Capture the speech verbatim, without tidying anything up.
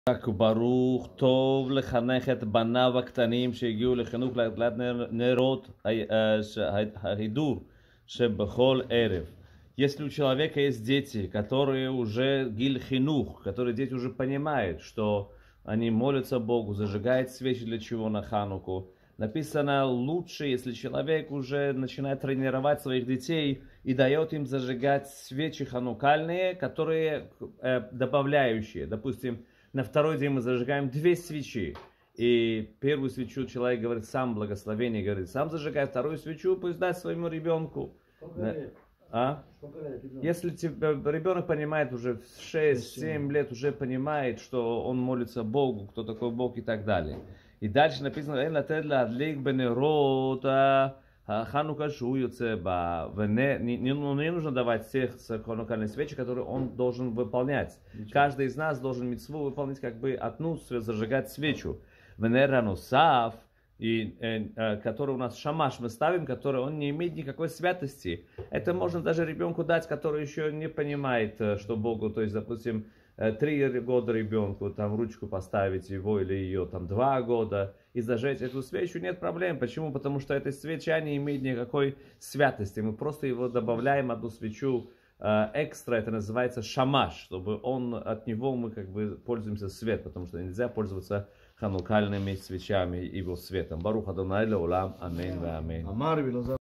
Так, Барух Тов леханехет банав актаним שהגיעו לחינוך להדלת נרות ההידור שבכל ערב. Если у человека есть дети, которые уже гиль хинух, которые дети уже понимают, что они молятся Богу, зажигают свечи для чего на Хануку, написано лучше, если человек уже начинает тренировать своих детей и дает им зажигать свечи ханукальные, которые э, добавляющие, допустим, на второй день мы зажигаем две свечи. И первую свечу человек говорит сам благословение, говорит сам зажигай, вторую свечу пусть даст своему ребенку. А? Если ребенок понимает уже в шесть-семь лет, уже понимает, что он молится Богу, кто такой Бог и так далее. И дальше написано, Ханука шуются, не нужно давать всех ханукальные свечи, которые он должен выполнять. Каждый из нас должен мицву выполнить, как бы одну зажигать свечу. Венеранусав, и э, который у нас шамаш мы ставим, который он не имеет никакой святости. Это можно даже ребенку дать, который еще не понимает, что Богу, то есть, допустим, три года ребенку, там ручку поставить его или ее, там два года, и зажечь эту свечу, нет проблем. Почему? Потому что эта свеча не имеет никакой святости. Мы просто его добавляем одну свечу э, экстра, это называется шамаш, чтобы он, от него мы как бы пользуемся свет, потому что нельзя пользоваться ханукальными свечами и его светом. Барух Адонай леолам. Амин ва амин.